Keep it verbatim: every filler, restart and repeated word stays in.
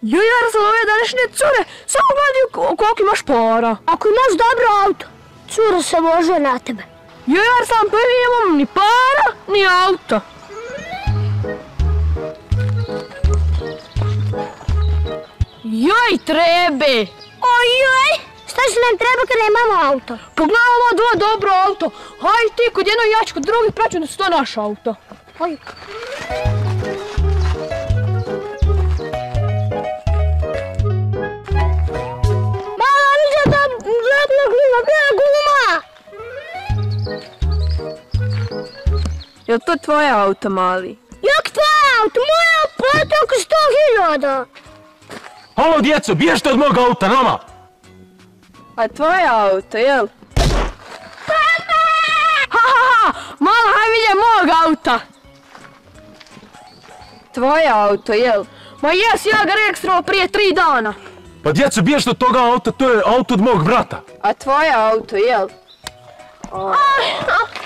Joj, Arslan, ove današnje cure, samo gledaju koliko imaš para. Ako imaš dobro auto, cura se može na tebe. Joj, Arslan, pa mi nemam ni para, ni auto. Joj, trebe! Ojoj! Šta će nam treba kad nemamo auto? Pogledaj ovo dva dobro auto. Hajde ti kod jedno i ja ću kod drugi praću da su to naš auto. Oj. Mala, vidio da zlatna gluma, bijela guma! Je li to tvoje auto, mali? Jak tvoje auto? Moje plati oko sto hiljada. Halo, djeco, bježite od mog auta, nama! A tvoje auto, jel? Ha, ha, ha! Mala, haj vidje mog auta! Tvoje auto, jel? Ma jes, ja ga registrovao prije tri dana. Pa djeco, bježite od toga auta, to je auto od mog brata. A tvoje auto, jel?